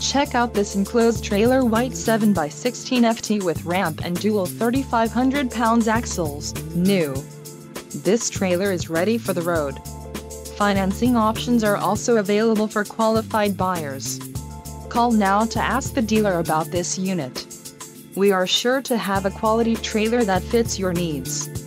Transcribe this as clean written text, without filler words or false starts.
Check out this enclosed trailer, white 7x16ft with ramp and dual 3,500 pounds axles, new. This trailer is ready for the road. Financing options are also available for qualified buyers. Call now to ask the dealer about this unit. We are sure to have a quality trailer that fits your needs.